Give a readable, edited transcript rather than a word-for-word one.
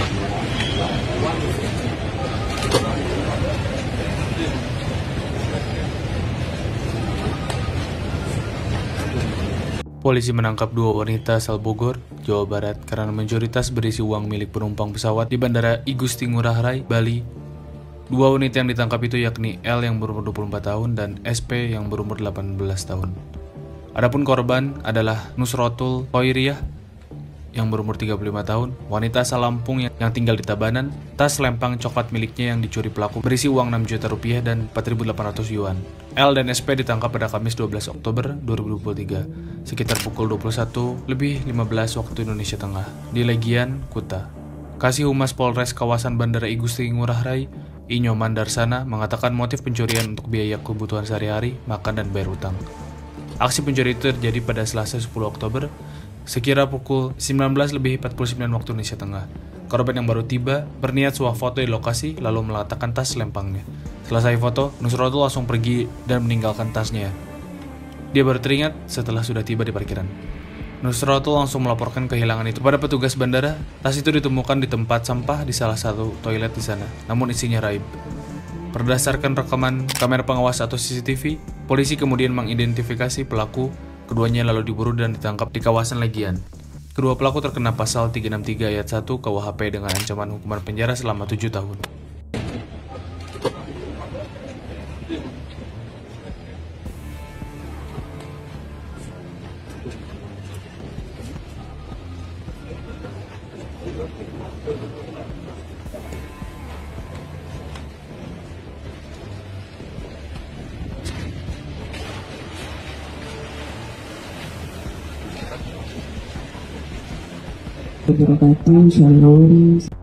Polisi menangkap dua wanita asal Bogor, Jawa Barat karena mencuri tas berisi uang milik penumpang pesawat di Bandara I Gusti Ngurah Rai, Bali. Dua wanita yang ditangkap itu yakni L yang berumur 24 tahun dan SP yang berumur 18 tahun. Adapun korban adalah Nusrotul Khoiriyah yang berumur 35 tahun, wanita asal Lampung yang tinggal di Tabanan. Tas lempang coklat miliknya yang dicuri pelaku berisi uang 6 juta rupiah dan 4.800 yuan. L dan SP ditangkap pada Kamis 12 Oktober 2023 sekitar pukul 21:15 waktu Indonesia Tengah di Legian, Kuta. Kasih Humas Polres kawasan Bandara I Gusti Ngurah Rai, Inyo Mandarsana, mengatakan motif pencurian untuk biaya kebutuhan sehari-hari, makan, dan bayar utang. Aksi pencuri itu terjadi pada Selasa 10 Oktober sekira pukul 19:49 waktu Indonesia Tengah. Korban yang baru tiba berniat swafoto di lokasi lalu meletakkan tas lempangnya. Selesai foto, Nusrotul langsung pergi dan meninggalkan tasnya. Dia baru teringat setelah sudah tiba di parkiran. Nusrotul langsung melaporkan kehilangan itu pada petugas bandara. Tas itu ditemukan di tempat sampah di salah satu toilet di sana, namun isinya raib. Berdasarkan rekaman kamera pengawas atau CCTV, polisi kemudian mengidentifikasi pelaku. Keduanya lalu diburu dan ditangkap di kawasan Legian. Kedua pelaku terkena pasal 363 ayat 1 KUHP dengan ancaman hukuman penjara selama 7 tahun. Wabarakatuh, shalom.